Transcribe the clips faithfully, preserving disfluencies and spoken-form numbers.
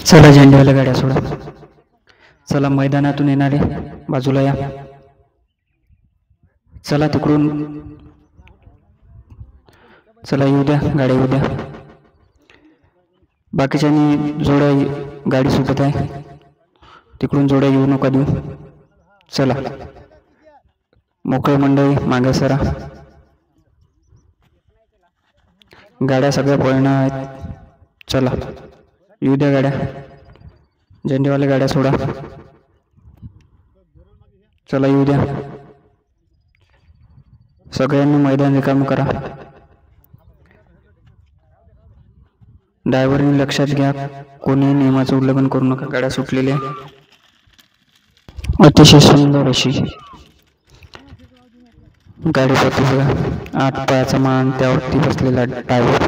चला झेंडेवाल्या गाड्या सोडा. चला मैदानातून येणारे बाजूला या. चला तिकडून चला येऊ द्या, गाड्या येऊ द्या. बाकीच्यांनी जोड्या गाडी सुटत आहे, तिकडून जोड्या येऊ नका देऊ. चला मोकळे मंडळी मागे सरा. गाड्या सगळ्या पळणार आहेत. चला येऊ द्या गाड्या. झेंडेवाल्या गाड्या सोडा. चला येऊ द्या. सगळ्यांनी मैदान रिकाम करा. ड्रायव्हरने लक्षात घ्या, कोणी नियमाचं उल्लंघन करू नका. गाड्या सुटलेल्या. अतिशय सुंदर अशी गाडी पळते बघा. आठ पायाचा मान, त्यावरती बसलेला ड्रायव्हर.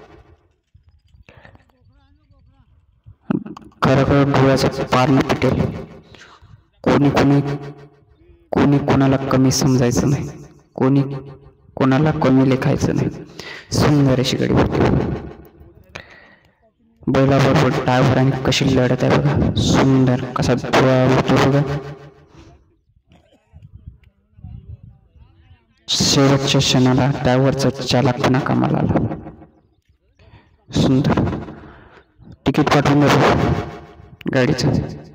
खरोखर डोळ्याचं पारणं पिटेल. कोणी कोणी कोणी कोणाला कमी समजायचं नाही, कोणी कोणाला कमी लेखायचं नाही. सुंदर अशी गाडी पळते. बैलाबरोबर ड्रायव्हरांनी कशी लढत आहे बघा. सुंदर कसा डोळा उठतो बघा. शेवटच्या क्षणाला ड्रायव्हरचा चालाकपणा कामाला आला. सुंदर. तिकीट पाठवून द्या गाडीचं.